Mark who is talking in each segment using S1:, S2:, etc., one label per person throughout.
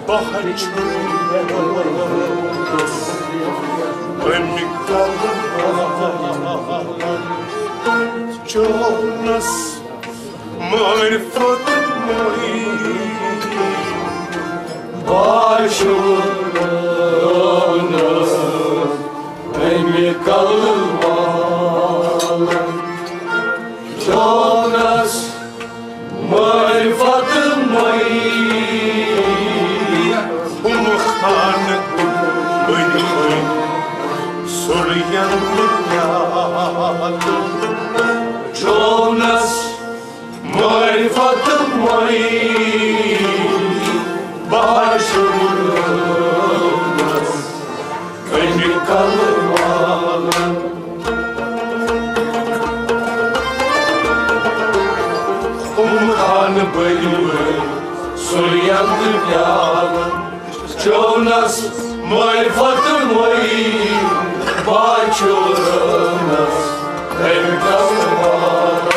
S1: Jonas, marifat moi, başımda emir kalmalı. Jonas, marifat moi, umkhanık beni soruyan dünyada. Jonas, marifatım var, başımda emir kalmalı. Umkhanı beni soruyan dünyada. Jonas, marifatım var, başımda emir kalmalı.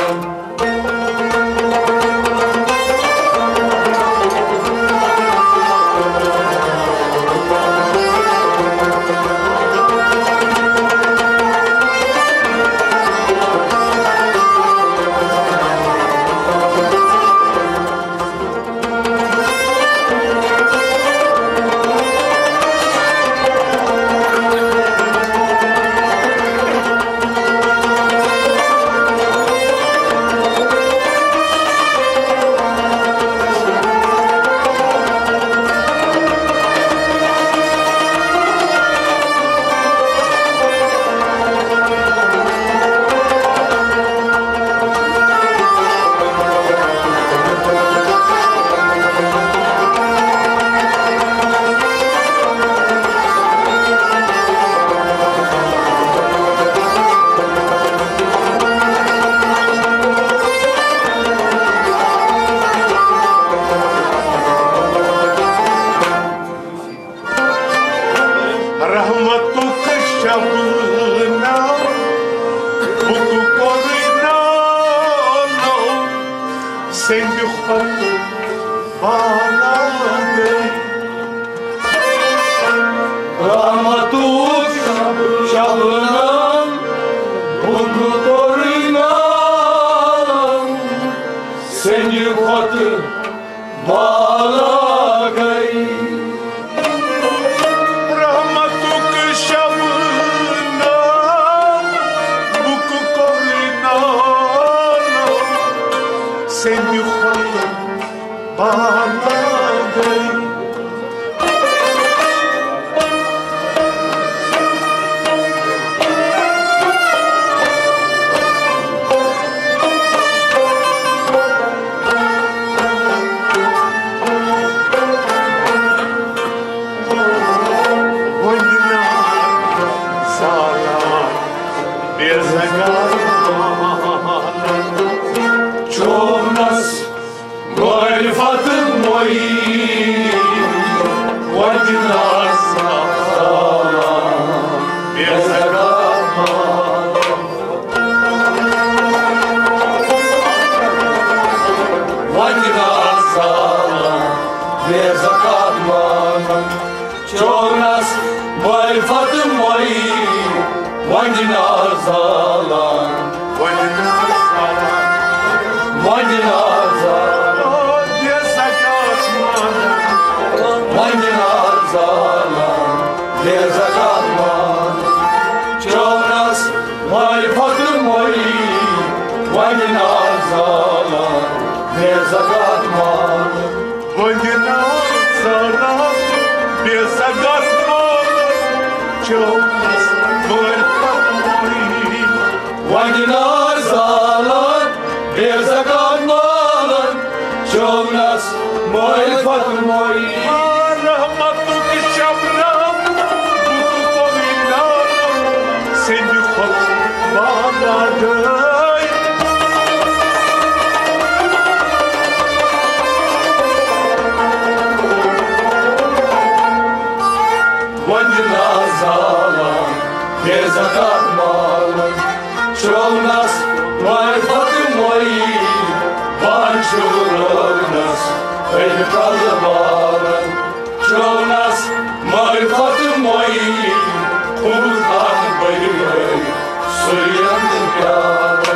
S1: Jonas, mai fată moi, cum can băi, săriam de piară.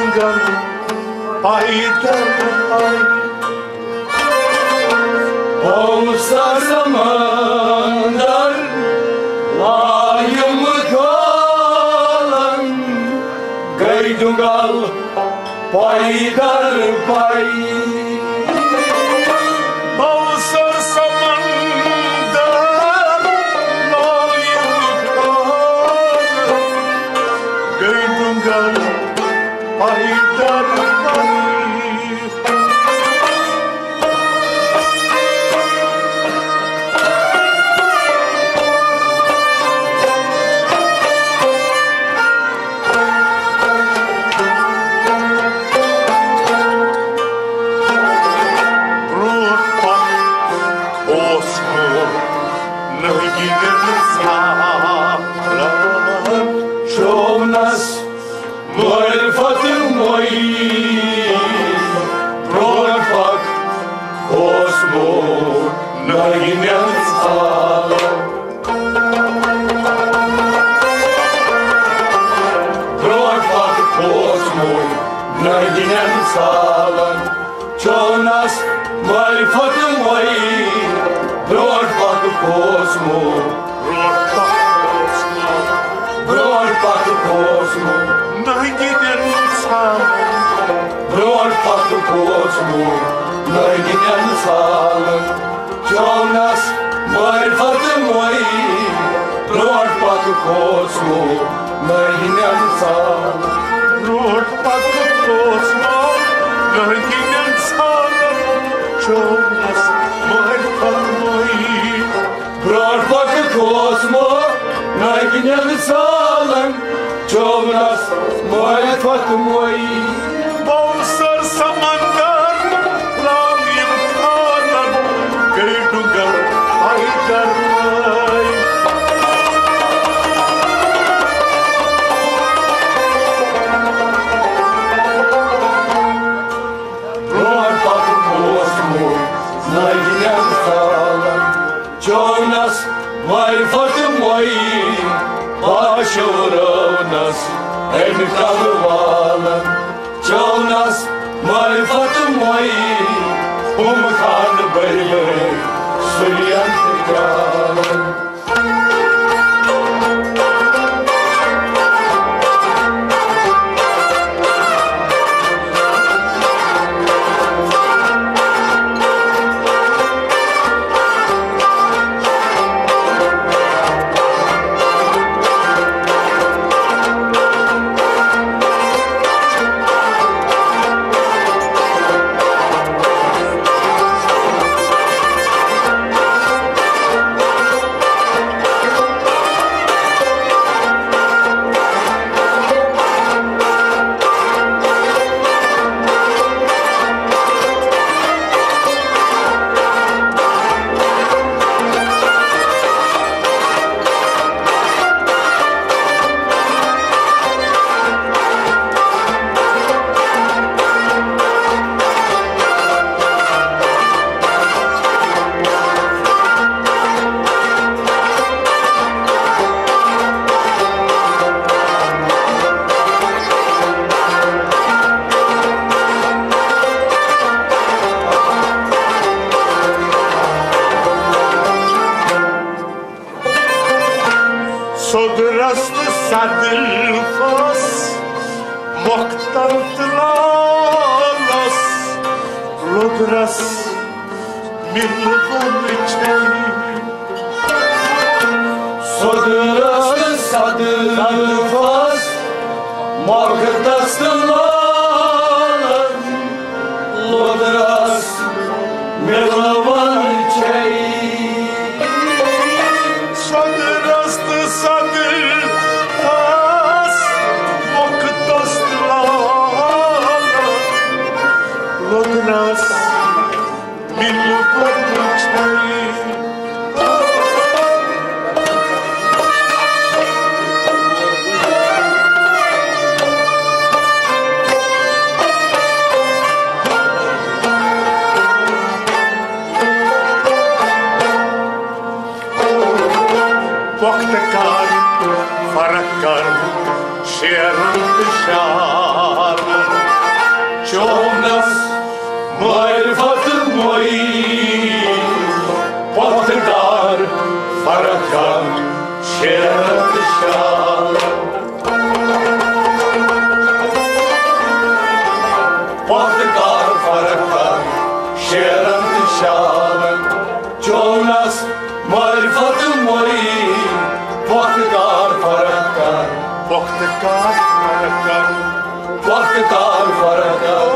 S1: Gaydungan paydarlar olsa zamanlar layım kalan Gaydungal paydar pay olsa zamanlar layım kalan Gaydungal paydar pay Jonas, my fucking way, Lord fucking Cosmo, Lord fucking Cosmo, Lord fucking Cosmo, Jonas, my fucking way, Lord fucking Cosmo, Lord fucking Cosmo. Jonas, my fucking Bror bakı Cosmo, Nayginen sağlam. Jonas, my fucking Bowser samandan, Layım kalan, Gaydungal paydar pay. Jonas, my fucking way, Bashonas, and Kavala. Jonas, my fucking way, Umakan baby, Surian Kala. Sodrastı sadılfas, Moktantılalas, Lodras, Milvaniçey. Sodrastı sadılfas, Moktantılalas, Lodras, Milvaniçey. Lodras, Milvaniçey. Jonas, marifat moi, Portugal, Farakan, Şerefşal. Portugal, Farakan, Şerefşal. Jonas, marifat moi, Portugal, Farakan,
S2: Portugal, Farakan.
S1: Portugal, Farakan.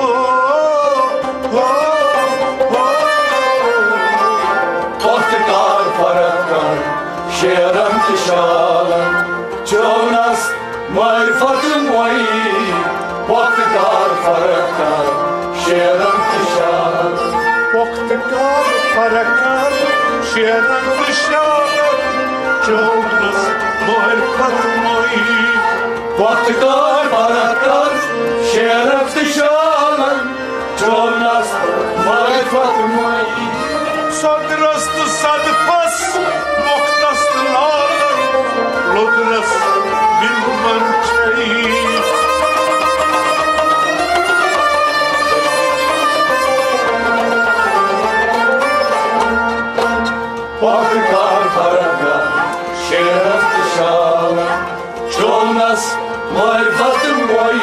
S1: Portugal, Farakan, Şerefşal. Jonas, marifat moi, Portugal, Farakan, Şerefşal.
S2: Portugal, Farakan, Şerefşal. Jonas, marifat moi.
S1: Portugal, Farakan, Şerefşal. Jonas, marifat moi.
S2: Sadrastı sadpas, moktastı lalar, lodras bilman çayı.
S1: Portugal, Farakan, Şerefşal. Jonas, marifat moi.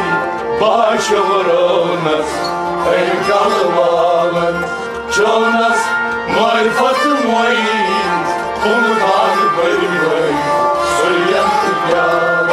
S1: Başvurunuz, eyvallah. Jonas, marifat moi. Komutan bölümü, söyleyen tüccar.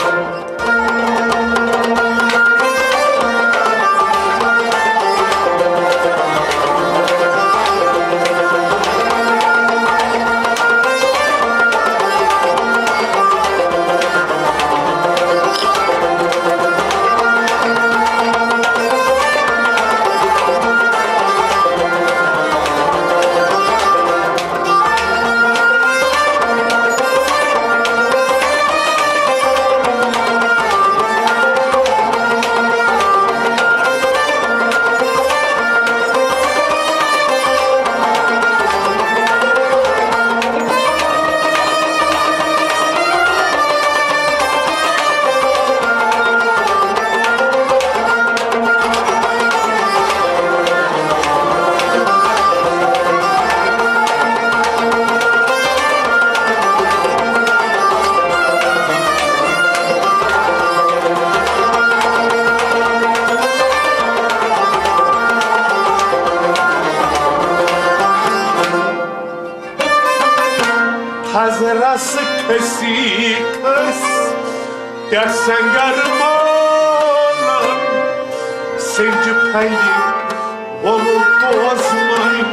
S2: Hazırası kesikas, dersen garmalan, Senci payı, olur bozmayın.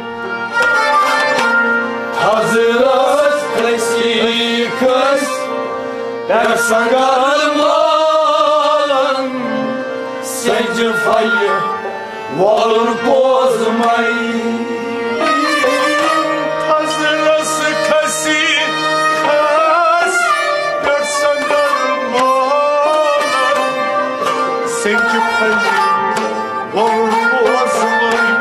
S1: Hazıras klasikas, dersen garmalan, Senci payı, olur bozmayın.
S2: Hazırası kesikas, dersen garmalan, Senci payı, olur bozmayın.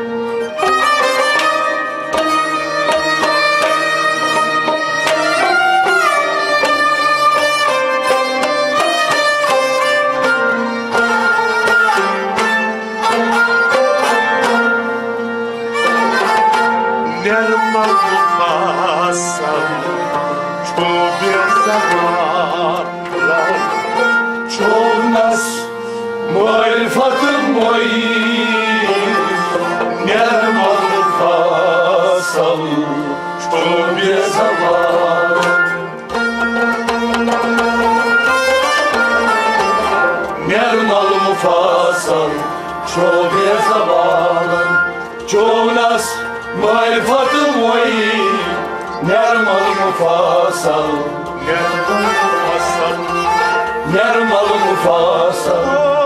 S2: Nerman mukasam, çoğu zamanlar.
S1: Jonas, marifat moi. Nerman fasal, çoğu bir zaman. Nerman fasal, çoğu bir zaman. Jonas, marifat moi. Nerman fasal,
S2: Nerman mukasam,
S1: Nerman fasal.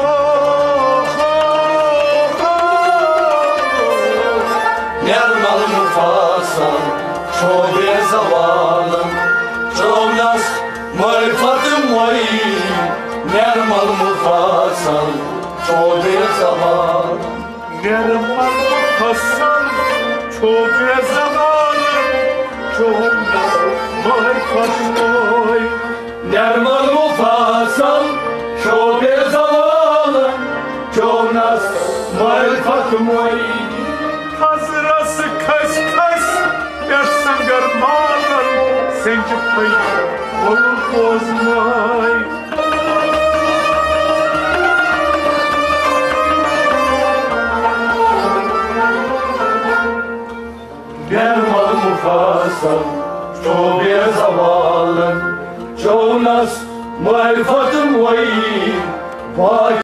S1: Nerman fasal, çoğu bir zaman. Jonas, marifat moi. Nerman fasal, çoğu bir zaman.
S2: Nerman mukasam, çoğu zaman. Jonas, marifat moi.
S1: Nerman fasal, çoğu bir zaman. nas marifatim vay.
S2: Hazırası kaç yaşsan garmanın senci payı olur bozmay.
S1: Nermal Mufasal çok bir zavallı, çok nas marifatim vay.